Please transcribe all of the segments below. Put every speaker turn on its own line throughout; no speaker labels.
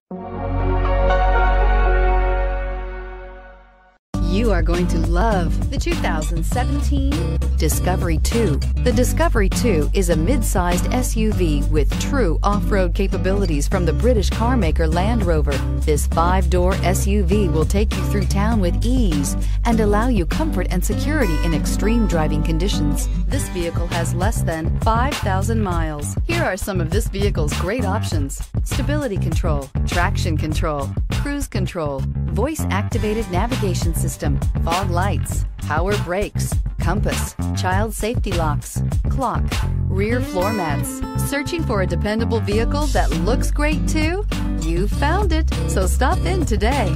You are going to love the 2017 Discovery 2. The Discovery 2 is a mid-sized SUV with true off-road capabilities from the British car maker Land Rover. This 5-door SUV will take you through town with ease and allow you comfort and security in extreme driving conditions. This vehicle has less than 5,000 miles. Here are some of this vehicle's great options: stability control, traction control, cruise control, voice-activated navigation system, fog lights, power brakes, compass, child safety locks, clock, rear floor mats. Searching for a dependable vehicle that looks great too? You found it, so stop in today.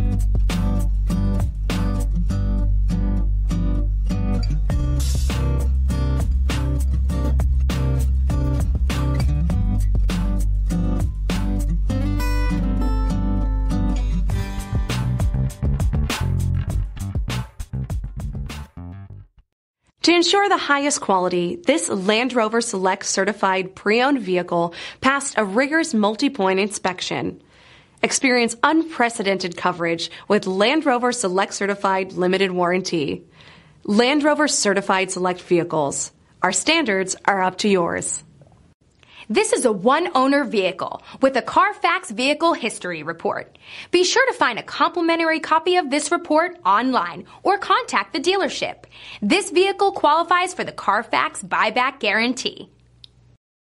To ensure the highest quality, this Land Rover Select certified pre-owned vehicle passed a rigorous multi-point inspection. Experience unprecedented coverage with Land Rover Select Certified Limited Warranty. Land Rover Certified Select Vehicles. Our standards are up to yours.
This is a one-owner vehicle with a Carfax Vehicle History Report. Be sure to find a complimentary copy of this report online or contact the dealership. This vehicle qualifies for the Carfax Buyback Guarantee.